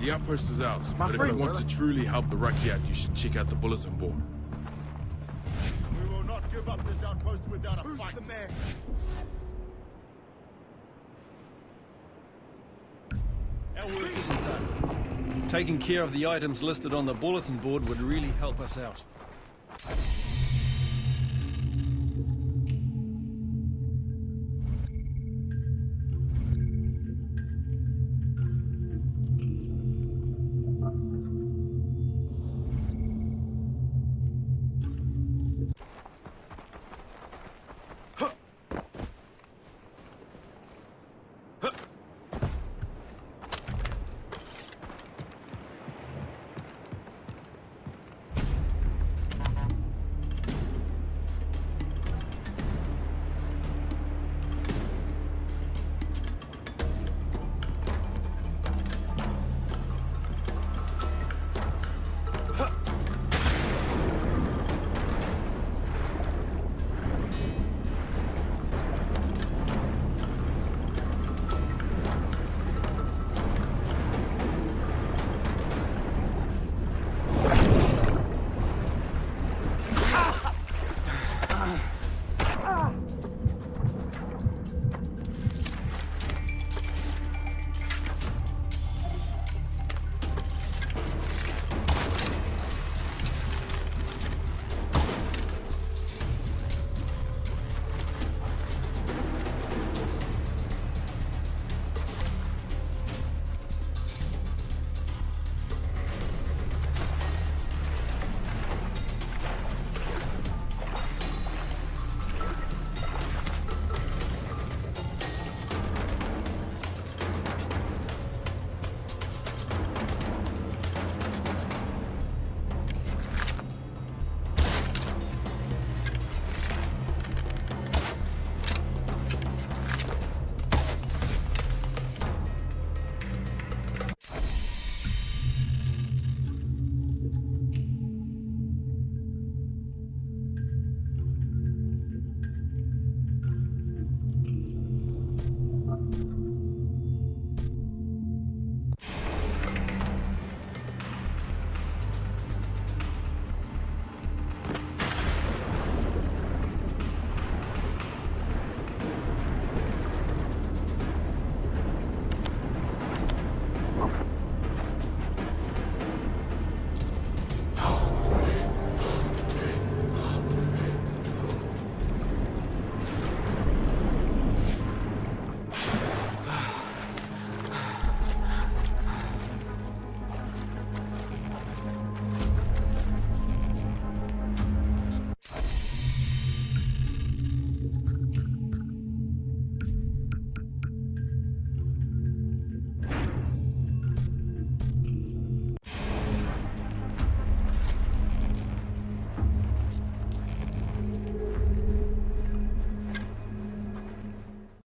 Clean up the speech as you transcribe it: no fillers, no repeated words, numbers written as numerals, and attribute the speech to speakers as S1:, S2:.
S1: The outpost is ours,
S2: My
S1: but if
S2: friend,
S1: you want
S2: brother.
S1: to truly help the Rakyat, you should check out the bulletin board.
S3: We will not give up this outpost without a fight.
S4: Our work isn't done. Taking care of the items listed on the bulletin board would really help us out.